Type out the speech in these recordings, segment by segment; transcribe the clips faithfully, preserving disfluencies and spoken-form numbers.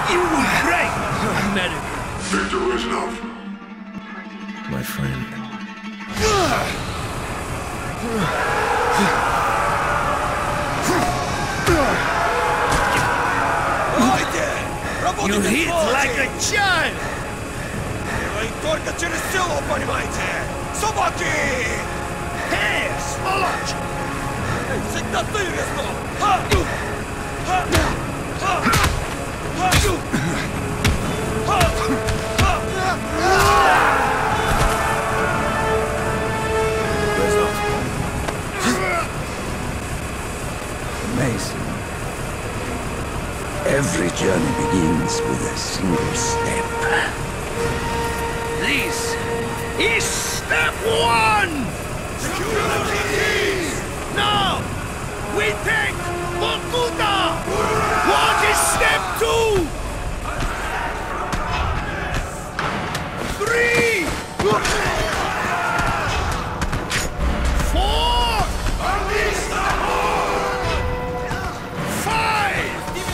You will break, America. Victor Reznov. My friend. You hit like a child! Вы только через силу, понимаете? Собаки! Hey, сволочь! Всегда ты, Резнов! Ха! Ха! Ха! Ха! Reznov. Mason. Every journey begins with a single step. This is step one! Now, we take Vorkuta! What is step two? Three! Four! Five!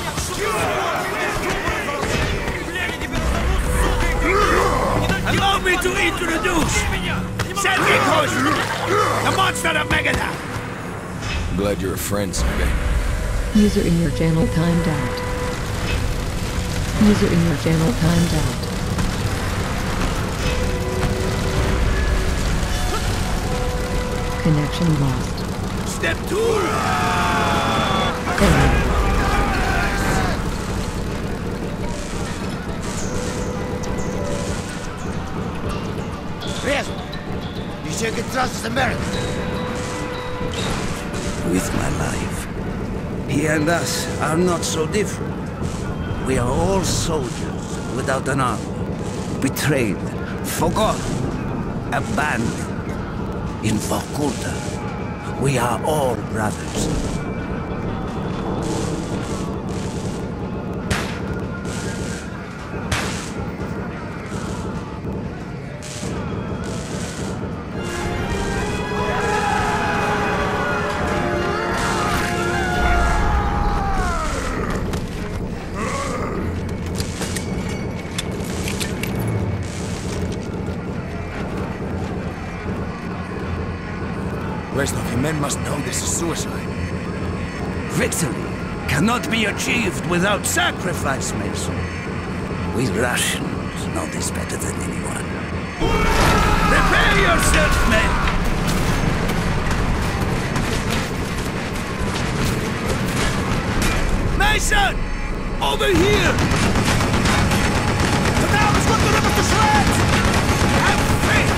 Allow me to introduce Sergei Kozlov, the monster of Magadan. Glad you're a friend, Sergei. User in your channel timed out. User in your channel timed out. Connection lost. Step two! Failure. Резу! You can trust America. With my life. He and us are not so different. We are all soldiers without an army. Betrayed, forgotten, abandoned. In Vorkuta, we are all brothers. Reznov, your men must know this is suicide. Victory cannot be achieved without sacrifice, Mason. We Russians know this better than anyone. Prepare yourself, men! Mason! Over here! The town is going to rip us to shreds! Have faith!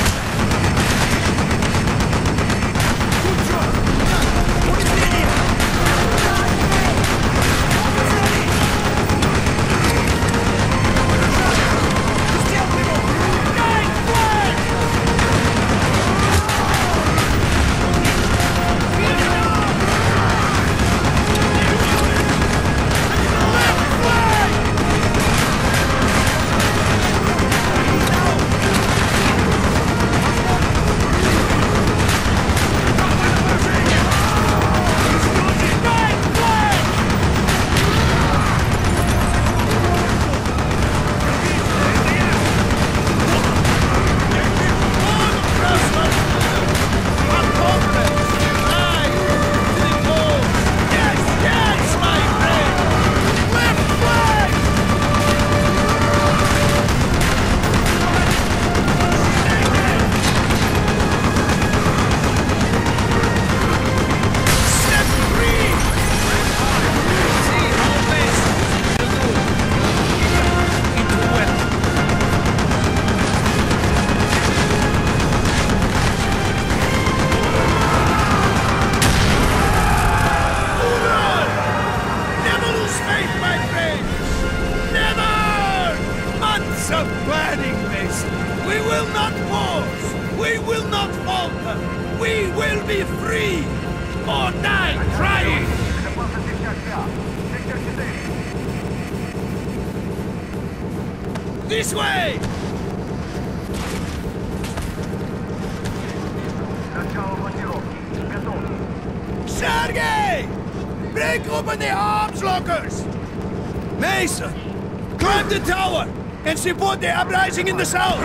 We will be free! Or die trying! This way! Sergei! Break open the arms lockers! Mason! Climb the tower and support the uprising in the south!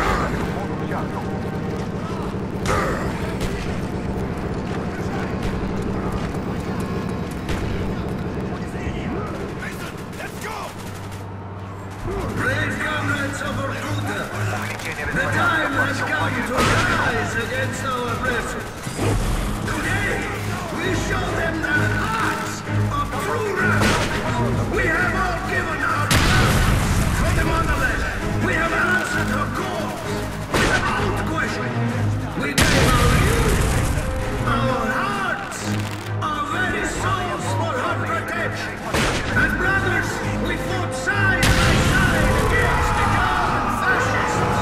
Brave comrades of Vorkuta, the time has come to rise against our oppressors. Today, we show them the hearts of true rebels. We have all given our lives for the motherland. We have answered her calls without question. We gave our youth, our hearts, our very souls for her protection. And brothers, we fought side by side against the German fascists.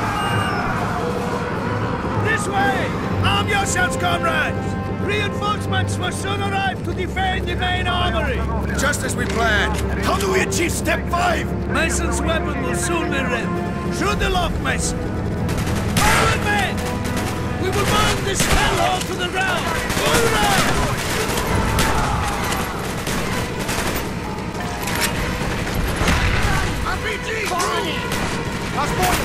This way! Arm yourselves, comrades! Reinforcements will soon arrive to defend the main armory! Just as we planned. How do we achieve step five? Mason's weapon will soon be ready. Shoot the lock, Mason! Forward, men! We will burn this hellhole to the ground! Hoorah! ар пи джи! Возможно!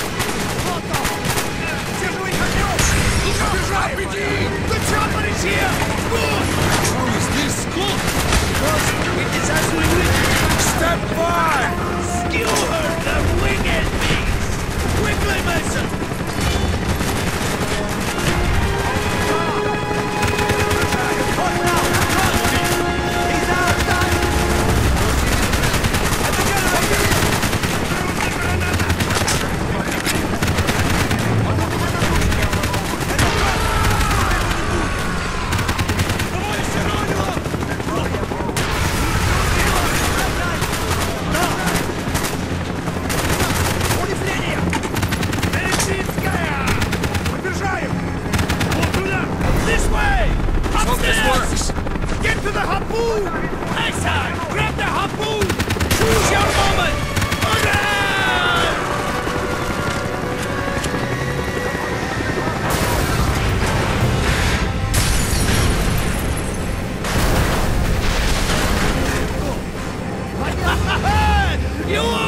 Держи конёк! ар пи джи! The chopper is here! Good! How is this good? Because it is as we wish! Step five! Skewer the winged beast! Quickly, Mason! You